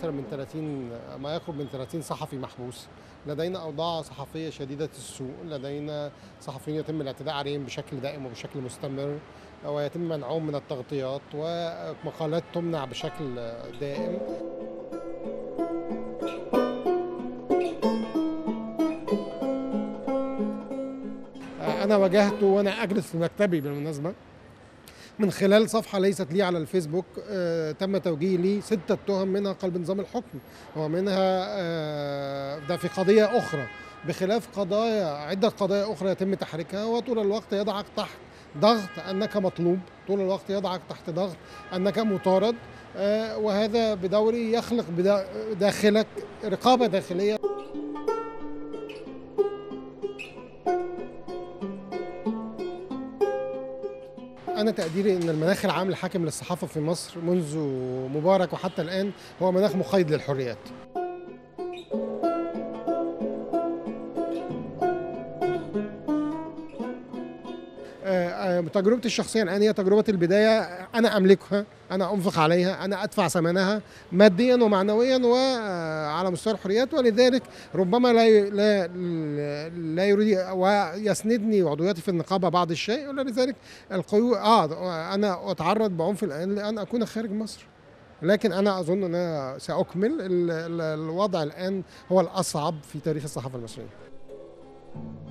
أكثر من 30 ما يقرب من 30 صحفي محبوس. لدينا أوضاع صحفية شديدة السوء، لدينا صحفيين يتم الاعتداء عليهم بشكل دائم وبشكل مستمر، ويتم منعهم من التغطيات، ومقالات تمنع بشكل دائم. أنا واجهته وأنا أجلس في مكتبي بالمناسبة من خلال صفحة ليست لي على الفيسبوك. تم توجيه لي 6 تهم، منها قلب نظام الحكم، ومنها ده في قضية أخرى، بخلاف عدة قضايا أخرى يتم تحريكها، وطول الوقت يضعك تحت ضغط أنك مطلوب، طول الوقت يضعك تحت ضغط أنك مطارد، وهذا بدوري يخلق داخلك رقابة داخلية. أنا تقديري أن المناخ العام الحاكم للصحافة في مصر منذ مبارك وحتى الآن هو مناخ مقيد للحريات. تجربتي الشخصية الآن هي تجربة البداية، أنا أملكها، أنا أنفق عليها، أنا أدفع ثمنها ماديا ومعنويا وعلى مستوى الحريات، ولذلك ربما لا يريد ويسندني عضوياتي في النقابة بعض الشيء، ولذلك القيود أنا أتعرض بعنف الآن لأن أكون خارج مصر، لكن أنا أظن أن أنا سأكمل. الوضع الآن هو الأصعب في تاريخ الصحافة المصرية.